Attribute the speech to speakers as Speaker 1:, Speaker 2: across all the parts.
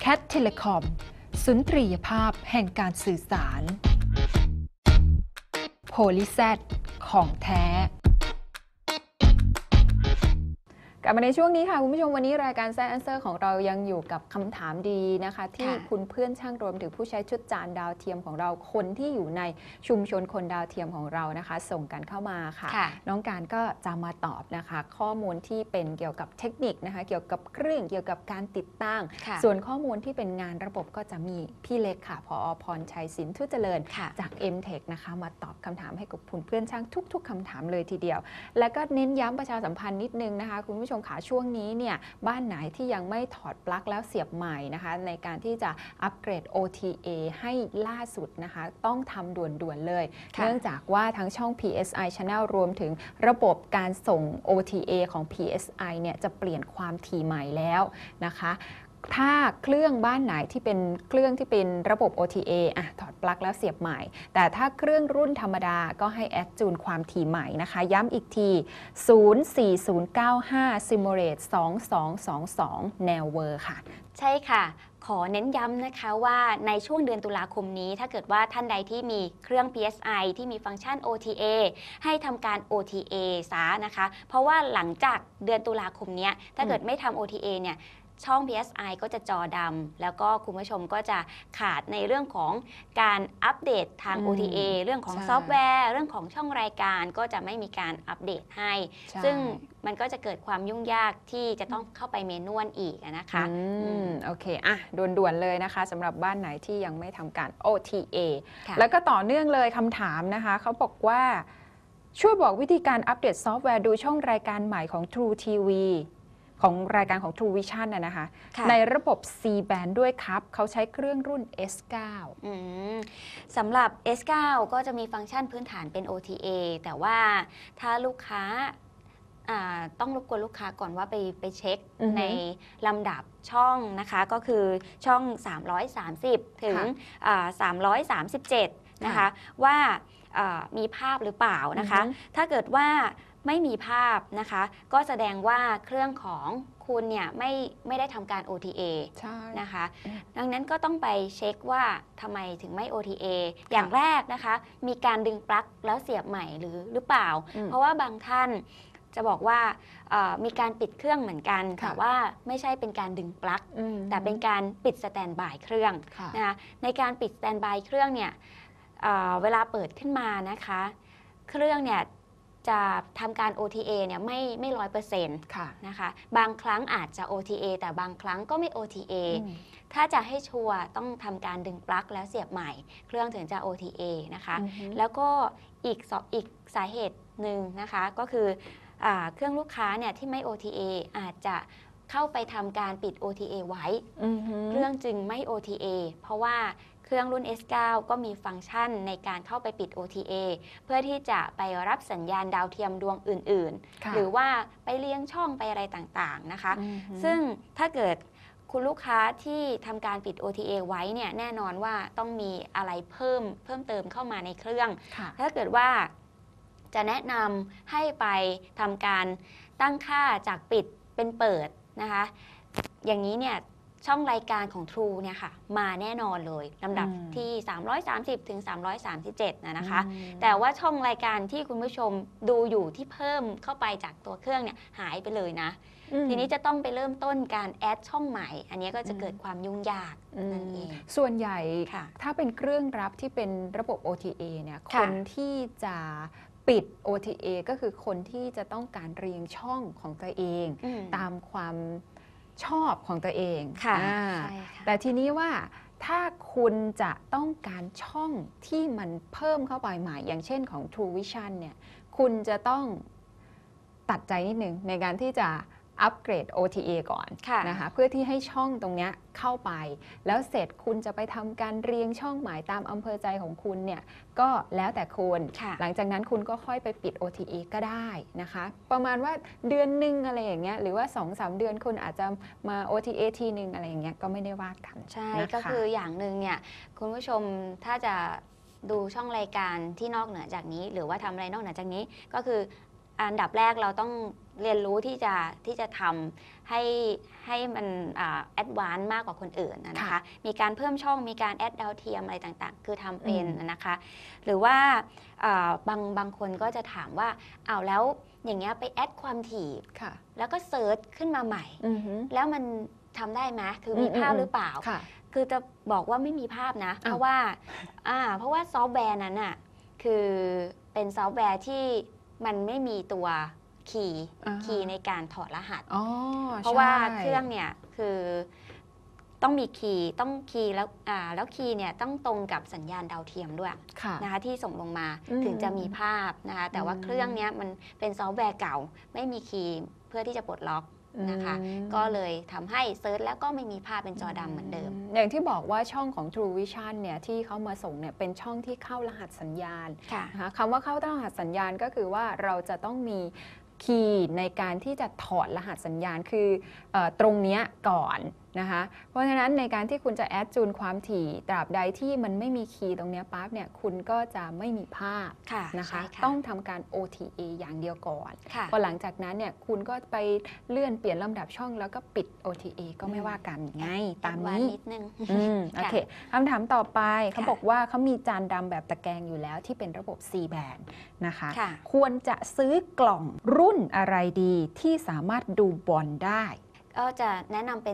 Speaker 1: Cat Telecom สุนทรียภาพแห่งการสื่อสาร Polyset ของแท้กลับมาในช่วงนี้ค่ะคุณผู้ชมวันนี้รายการแซ่แอนเซอร์ของเรายังอยู่กับคำถามดีนะคะที่คุณเพื่อนช่างรวมถึงผู้ใช้ชุดจานดาวเทียมของเราคนที่อยู่ในชุมชนคนดาวเทียมของเรานะคะส่งกันเข้ามาค่ะน้องการก็จะมาตอบนะคะข้อมูลที่เป็นเกี่ยวกับเทคนิคนะคะเกี่ยวกับเครื่องเกี่ยวกับการติดตั้งส่วนข้อมูลที่เป็นงานระบบก็จะมีพี่เล็กค่ะผอ.พรชัยสินทุเจริญจาก M-Tech นะคะมาตอบคำถามให้กับคุณเพื่อนช่างทุกๆคำถามเลยทีเดียวและก็เน้นย้ำประชาสัมพันธ์นิดนึงนะคะคุณผู้ชมค่ะช่วงนี้เนี่ยบ้านไหนที่ยังไม่ถอดปลั๊กแล้วเสียบใหม่นะคะในการที่จะอัปเกรด OTA ให้ล่าสุดนะคะต้องทำด่วนๆเลยเนื่องจากว่าทั้งช่อง PSI Channel รวมถึงระบบการส่ง OTA ของ PSI เนี่ยจะเปลี่ยนความถี่ใหม่แล้วนะคะถ้าเครื่องบ้านไหนที่เป็นเครื่องที่เป็นระบบ OTA ถอดปลั๊กแล้วเสียบใหม่แต่ถ้าเครื่องรุ่นธรรมดาก็ให้แอดจูนความถี่ใหม่นะคะย้ำอีกที 04095 Simulate 2222 Nelver ค่ะ
Speaker 2: ใช่ค่ะขอเน้นย้ำนะคะว่าในช่วงเดือนตุลาคมนี้ถ้าเกิดว่าท่านใดที่มีเครื่อง PSI ที่มีฟังก์ชัน OTA ให้ทำการ OTA ซะนะคะเพราะว่าหลังจากเดือนตุลาคมนี้ถ้าเกิดไม่ทำ OTA เนี่ยช่อง PSI ก็จะจอดำแล้วก็คุณผู้ชมก็จะขาดในเรื่องของการอัปเดตทาง OTA เรื่องของซอฟต์แวร์เรื่องของช่องรายการก็จะไม่มีการอัปเดตให้ซึ่งมันก็จะเกิดความยุ่งยากที่จะต้องเข้าไปเมนูอีกนะคะ
Speaker 1: โอเคด่วนๆเลยนะคะสำหรับบ้านไหนที่ยังไม่ทำการ OTA แล้วก็ต่อเนื่องเลยคำถามนะคะเขาบอกว่าช่วยบอกวิธีการอัปเดตซอฟต์แวร์ดูช่องรายการใหม่ของ True TVของรายการของ True Vision นะคะในระบบ C band ด้วยครับเขาใช้เครื่องรุ่น S9
Speaker 2: สำหรับ S9 ก็จะมีฟังก์ชันพื้นฐานเป็น OTA แต่ว่าถ้าลูกค้าต้องรบกวนลูกค้าก่อนว่าไปเช็คในลำดับช่องนะคะก็คือช่อง330ถึง337นะคะว่ามีภาพหรือเปล่านะคะถ้าเกิดว่าไม่มีภาพนะคะก็แสดงว่าเครื่องของคุณเนี่ยไม่ได้ทำการ OTA นะคะดังนั้นก็ต้องไปเช็คว่าทำไมถึงไม่ OTA อย่างแรกนะคะมีการดึงปลั๊กแล้วเสียบใหม่หรือเปล่าเพราะว่าบางท่านจะบอกว่ามีการปิดเครื่องเหมือนกันแต่ว่าไม่ใช่เป็นการดึงปลั๊กแต่เป็นการปิดสแตนบายเครื่องนะคะในการปิดสแตนบายเครื่องเนี่ยเวลาเปิดขึ้นมานะคะเครื่องเนี่ยจะทำการ OTA เนี่ยไม่ 100% นะคะบางครั้งอาจจะ OTA แต่บางครั้งก็ไม่ OTA ถ้าจะให้ชัวร์ต้องทำการดึงปลั๊กแล้วเสียบใหม่เครื่องถึงจะ OTA นะคะแล้วก็อีกสาเหตุหนึ่งนะคะก็คือเครื่องลูกค้าเนี่ยที่ไม่ OTA อาจจะเข้าไปทำการปิด OTA ไว้เครื่องจึงไม่ OTA เพราะว่าเครื่องรุ่น S9 ก็มีฟังก์ชันในการเข้าไปปิด OTA เพื่อที่จะไปรับสัญญาณดาวเทียมดวงอื่นๆหรือว่าไปเลี้ยงช่องไปอะไรต่างๆนะคะซึ่งถ้าเกิดคุณลูกค้าที่ทำการปิด OTA ไว้เนี่ยแน่นอนว่าต้องมีอะไรเพิ่มเติมเข้ามาในเครื่องถ้าเกิดว่าจะแนะนำให้ไปทำการตั้งค่าจากปิดเป็นเปิดนะคะอย่างนี้เนี่ยช่องรายการของ True เนี่ยค่ะมาแน่นอนเลยลำดับที่330ถึง337นะคะแต่ว่าช่องรายการที่คุณผู้ชมดูอยู่ที่เพิ่มเข้าไปจากตัวเครื่องเนี่ยหายไปเลยนะทีนี้จะต้องไปเริ่มต้นการแอดช่องใหม่อันนี้ก็จะเกิดความยุ่งยากนั่นเอง
Speaker 1: ส่วนใหญ่ถ้าเป็นเครื่องรับที่เป็นระบบ OTA เนี่ยคนที่จะปิด OTA ก็คือคนที่จะต้องการเรียงช่องของตัวเองตามความชอบของตัวเองแต่ทีนี้ว่าถ้าคุณจะต้องการช่องที่มันเพิ่มเข้าไปใหม่อย่างเช่นของ True Vision เนี่ยคุณจะต้องตัดใจนิดนึงในการที่จะอัปเกรด OTA ก่อนนะคะเพื่อที่ให้ช่องตรงนี้เข้าไปแล้วเสร็จคุณจะไปทำการเรียงช่องหมายตามอำเภอใจของคุณเนี่ยก็แล้วแต่คุณหลังจากนั้นคุณก็ค่อยไปปิด OTA ก็ได้นะคะประมาณว่าเดือนนึงอะไรอย่างเงี้ยหรือว่า 2-3 เดือนคุณอาจจะมา OTA ทีนึงอะไรอย่างเงี้ยก็ไม่ได้ว่ากัน
Speaker 2: ใช่ก็คืออย่างหนึ่งเนี่ยคุณผู้ชมถ้าจะดูช่องรายการที่นอกเหนือจากนี้หรือว่าทำอะไรนอกเหนือจากนี้ก็คืออันดับแรกเราต้องเรียนรู้ที่จะทำให้มันแอดวานซ์มากกว่าคนอื่นนะคะมีการเพิ่มช่องมีการแอดดาวเทียมอะไรต่างๆคือทำเป็นนะคะหรือว่าบางคนก็จะถามว่าเอาแล้วอย่างเงี้ยไปแอดความถี่แล้วก็เซิร์ชขึ้นมาใหม่แล้วมันทำได้ไหมคือมีภาพหรือเปล่าคือจะบอกว่าไม่มีภาพนะเพราะว่าซอฟต์แวร์นั้นน่ะคือเป็นซอฟต์แวร์ที่มันไม่มีตัวคีย์ในการถอดรหัสเพราะว่าเครื่องเนี่ยคือต้องมีคีย์ต้องคีย์แล้วคีย์เนี่ยต้องตรงกับสัญญาณดาวเทียมด้วยนะคะที่ส่งลงมาถึงจะมีภาพนะคะแต่ว่าเครื่องนี้มันเป็นซอฟต์แวร์เก่าไม่มีคีย์เพื่อที่จะปลดล็อกนะคะก็เลยทำให้เซิร์ชแล้วก็ไม่มีภาพเป็นจอดำเหมือนเดิม
Speaker 1: อย่างที่บอกว่าช่องของ True Vision เนี่ยที่เขามาส่งเนี่ยเป็นช่องที่เข้ารหัสสัญญาณนะคะคำว่าเข้ารหัสสัญญาณก็คือว่าเราจะต้องมีคีย์ในการที่จะถอดรหัสสัญญาณคือตรงนี้ก่อนนะคะเพราะฉะนั้นในการที่คุณจะแอดจูนความถี่ตราบใดที่มันไม่มีคีย์ตรงนี้ปั๊บเนี่ยคุณก็จะไม่มีภาพนะคะต้องทำการ OTA อย่างเดียวก่อนพอหลังจากนั้นเนี่ยคุณก็ไปเลื่อนเปลี่ยนลำดับช่องแล้วก็ปิด OTA ก็ไม่ว่ากันไงตามนี้
Speaker 2: นิดนึง
Speaker 1: โอเคคำถามต่อไปเขาบอกว่าเขามีจานดำแบบตะแกรงอยู่แล้วที่เป็นระบบ C band นะคะควรจะซื้อกล่องรุ่นอะไรดีที่สามารถดูบอลได้
Speaker 2: ก็จะแนะนำเป็น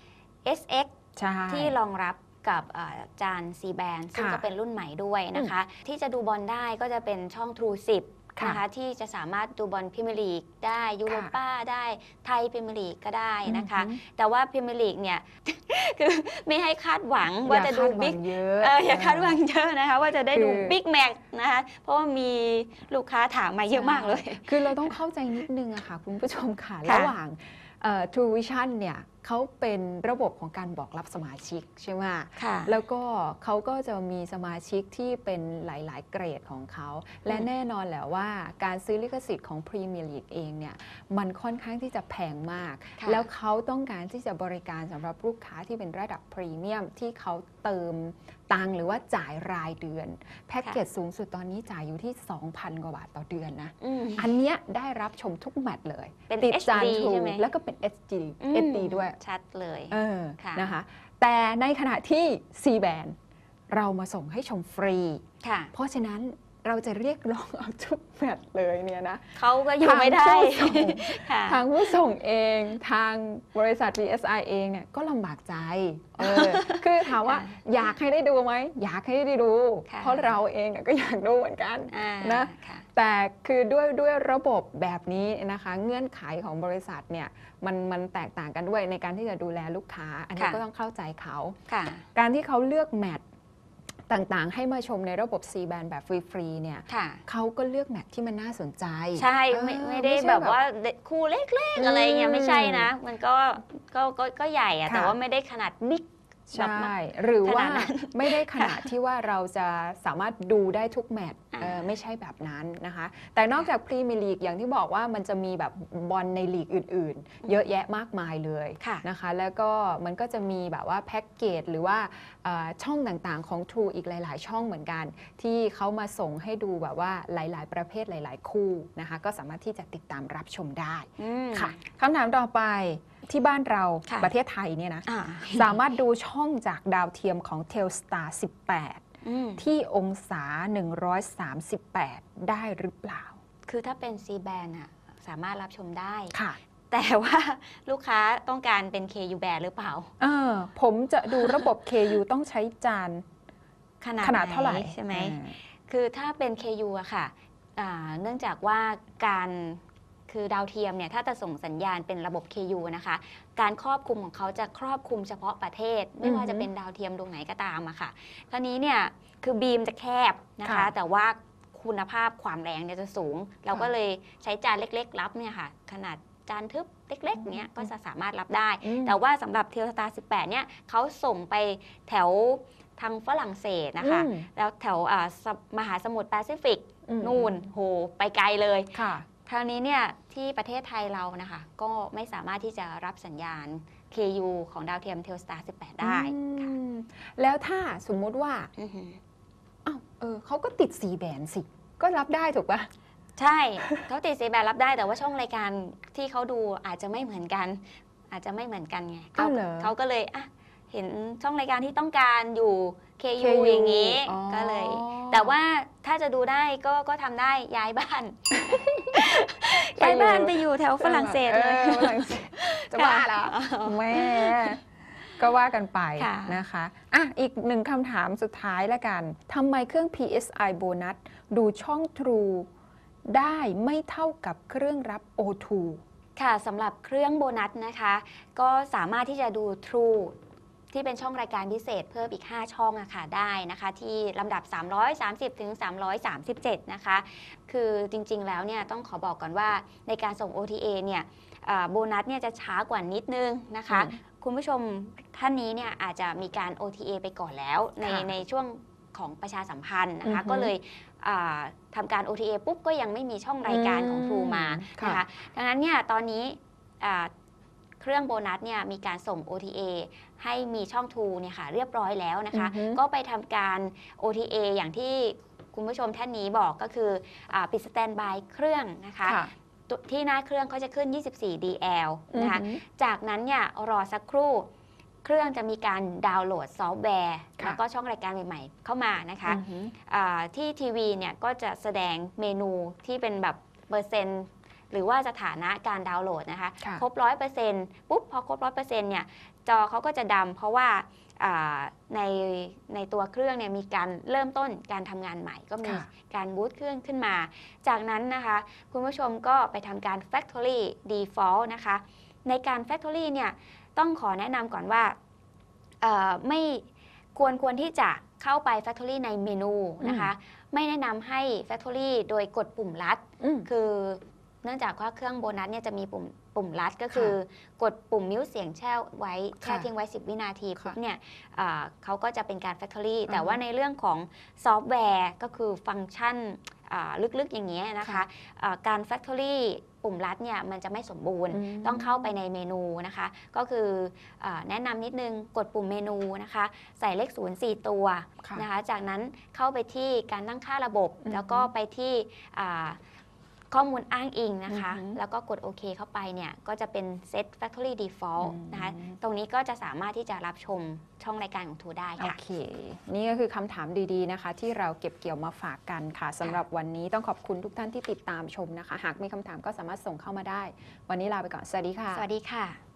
Speaker 2: SX ที่รองรับกับจาน C band ซึ่งจะเป็นรุ่นใหม่ด้วยนะคะที่จะดูบอลได้ก็จะเป็นช่อง True 10นะคะที่จะสามารถดูบอลพรีเมียร์ลีกได้ยูโรป้าได้ไทยพรีเมียร์ลีกก็ได้นะคะแต่ว่าพรีเมียร์ลีกเนี่ยคือไม่ให้คาดหวังว่าจะดูบิ๊กอย่าคาดหวังเยอะนะคะว่าจะได้ดูบิ๊กแมตช์นะคะเพราะว่ามีลูกค้าถามมาเยอะมากเลย
Speaker 1: คือเราต้องเข้าใจนิดนึงอะค่ะคุณผู้ชมค่ะระหว่างTrue Vision เนี่ยเขาเป็นระบบของการบอกรับสมาชิกใช่ไหมแล้วก็เขาก็จะมีสมาชิกที่เป็นหลายๆเกรดของเขาและแน่นอนแหละว่าการซื้อลิขสิทธิ์ของพรีเมียร์ลีกเองเนี่ยมันค่อนข้างที่จะแพงมากแล้วเขาต้องการที่จะบริการสำหรับลูกค้าที่เป็นระดับพรีเมียมที่เขาเติมตังหรือว่าจ่ายรายเดือนแพ็กเกจสูงสุดตอนนี้จ่ายอยู่ที่ 2,000 กว่าบาทต่อเดือนนะอันเนี้ยได้รับชมทุกแมตช์เลย
Speaker 2: ติด
Speaker 1: จานทูแล้วก็เป็น HD ด้วย
Speaker 2: ชัดเลย
Speaker 1: นะคะแต่ในขณะที่ C band เรามาส่งให้ชมฟรีเพราะฉะนั้นเราจะเรียกร้องเอาทุกแมตช์เลยเนี่ยนะ
Speaker 2: เขาก็อยู่ไม่ได้
Speaker 1: ทางผู้ส่งเองทางบริษัท PSI เองเนี่ยก็ลำบากใจคือถามว่าอยากให้ได้ดูไหมอยากให้ได้ดูเพราะเราเองก็อยากดูเหมือนกันนะแต่คือด้วยระบบแบบนี้นะคะเงื่อนไขของบริษัทเนี่ยมันแตกต่างกันด้วยในการที่จะดูแลลูกค้าอันนี้ก็ต้องเข้าใจเขาการที่เขาเลือกแมตช์ต่างๆให้มาชมในระบบ C band แบบฟรีๆเนี่ยเขาก็เลือกแมตช์ที่มันน่าสนใจ
Speaker 2: ใช่ไม่ได้แบบว่าคู่เล็กๆอะไรเงี้ยไม่ใช่นะมันก็ใหญ่อะแต่ว่าไม่ได้ขนาดบิ๊ก
Speaker 1: ใช่หรือว่าไม่ได้ขนาดที่ว่าเราจะสามารถดูได้ทุกแมตช์ไม่ใช่แบบนั้นนะคะแต่นอกจากพรีเมียร์ลีกอย่างที่บอกว่ามันจะมีแบบบอลในลีกอื่นๆเยอะแยะมากมายเลยนะคะแล้วก็มันก็จะมีแบบว่าแพ็กเกจหรือว่าช่องต่างๆของ True อีกหลายๆช่องเหมือนกันที่เขามาส่งให้ดูแบบว่าหลายๆประเภทหลายๆคู่นะคะก็สามารถที่จะติดตามรับชมได้ค่ะคำถามต่อไปที่บ้านเราประเทศไทยเนี่ยนะสามารถดูช่องจากดาวเทียมของ Telstar 18ที่องศา138ได้หรือเปล่า
Speaker 2: คือถ้าเป็น C band อะสามารถรับชมได้แต่ว่าลูกค้าต้องการเป็น KU band หรือเปล่า
Speaker 1: ผมจะดูระบบ KU ต้องใช้จานขนาดเท่าไหร่
Speaker 2: ใช่ไหมคือถ้าเป็น KU อะค่ะเนื่องจากว่าการคือดาวเทียมเนี่ยถ้าจะส่งสัญญาณเป็นระบบ KU นะคะการครอบคลุมของเขาจะครอบคลุมเฉพาะประเทศไม่ว่าจะเป็นดาวเทียมดวงไหนก็ตามอะค่ะคราวนี้เนี่ยคือบีมจะแคบนะคะแต่ว่าคุณภาพความแรงเนี่ยจะสูงเราก็เลยใช้จานเล็กๆรับเนี่ยค่ะขนาดจานทึบเล็กๆเนี้ยก็จะสามารถรับได้แต่ว่าสำหรับ Telstar 18เนี่ยเขาส่งไปแถวทางฝรั่งเศสนะคะแล้วแถวมหาสมุทรแปซิฟิกนู่นโหไปไกลเลยคราวนี้เนี่ยที่ประเทศไทยเรานะคะก็ไม่สามารถที่จะรับสัญญาณ KU ของดาวเทียม Telstar 18ได้ค่ะ
Speaker 1: แล้วถ้าสมมุติว่าเขาก็ติด C band สิก็รับได้ถูกปะ
Speaker 2: ใช่เขาติดสีแบบรับได้แต่ว่าช่องรายการที่เขาดูอาจจะไม่เหมือนกันไงเขาก็เลยอ่ะเห็นช่องรายการที่ต้องการอยู่ KU อย่างนี้ก็เลย แต่ว่าถ้าจะดูได้ก็ทำได้ย้ายบ้าน ย้ายบ้านไปอยู่แถวฝรั่งเศสเลย
Speaker 1: จะบ้าเหรอแม่ก็ว่ากันไปนะคะอ่ะอีกหนึ่งคำถามสุดท้ายแล้วกันทำไมเครื่อง PSI โบนัสดูช่อง True ได้ไม่เท่ากับเครื่องรับ O2
Speaker 2: ค่ะสำหรับเครื่องโบนัสนะคะก็สามารถที่จะดู True ที่เป็นช่องรายการพิเศษเพิ่มอีก5ช่องอะค่ะได้นะคะที่ลำดับ330ถึง337นะคะคือจริงๆแล้วเนี่ยต้องขอบอกก่อนว่าในการส่ง OTA เนี่ยโบนัสเนี่ยจะช้ากว่านิดนึงนะคะคุณผู้ชมท่านนี้เนี่ยอาจจะมีการ OTA ไปก่อนแล้วในช่วงของประชาสัมพันธ์นะคะก็เลยทำการ OTA ปุ๊บก็ยังไม่มีช่องรายการของ True มานะคะดังนั้นเนี่ยตอนนี้เครื่องโบนัสเนี่ยมีการส่ง OTA ให้มีช่อง True เนี่ยค่ะเรียบร้อยแล้วนะคะก็ไปทำการ OTA อย่างที่คุณผู้ชมท่านนี้บอกก็คือปิดสแตนด์บายเครื่องนะคะที่หน้าเครื่องเขาจะขึ้น 24 DL นะคะจากนั้นเนี่ยรอสักครู่เครื่องจะมีการดาวน์โหลดซอฟต์แวร์แล้วก็ช่องรายการใหม่ๆเข้ามานะคะที่ทีวีเนี่ยก็จะแสดงเมนูที่เป็นแบบเปอร์เซ็นต์หรือว่าสถานะการดาวน์โหลดนะคะครบ 100% ปุ๊บพอครบ 100% เนี่ยจอเขาก็จะดำเพราะว่าในตัวเครื่องเนี่ยมีการเริ่มต้นการทำงานใหม่ก็มีการบูตเครื่องขึ้นมาจากนั้นนะคะคุณผู้ชมก็ไปทำการ Factory Default นะคะในการ Factory เนี่ยต้องขอแนะนำก่อนว่าไม่ควรที่จะเข้าไป Factory ในเมนูนะคะไม่แนะนำให้ Factory โดยกดปุ่มลัดคือเนื่องจากว่าเครื่องโบนัสเนี่ยจะมีปุ่มลัดก็คือกดปุ่มมิ้วเสียงแช่ไว้แช่ทิ้งไว้10 วินาทีปุ๊บเนี่ยเขาก็จะเป็นการ Factory แต่ว่าในเรื่องของซอฟต์แวร์ก็คือฟังก์ชันลึกๆอย่างเงี้ยนะคะการ Factory ปุ่มลัดเนี่ยมันจะไม่สมบูรณ์ต้องเข้าไปในเมนูนะคะก็คือแนะนำนิดนึงกดปุ่มเมนูนะคะใส่เลข0 4 ตัวนะคะจากนั้นเข้าไปที่การตั้งค่าระบบแล้วก็ไปที่ข้อมูลอ้างอิงนะคะแล้วก็กดโอเคเข้าไปเนี่ยก็จะเป็น Set Factory Default นะคะตรงนี้ก็จะสามารถที่จะรับชมช่องรายการของทูได้ค่ะ
Speaker 1: โอเคนี่ก็คือคำถามดีๆนะคะที่เราเก็บเกี่ยวมาฝากกันค่ะสำหรับวันนี้ต้องขอบคุณทุกท่านที่ติดตามชมนะคะหากมีคำถามก็สามารถส่งเข้ามาได้วันนี้ลาไปก่อนสวัสดีค่ะ
Speaker 2: สวัสดีค่ะ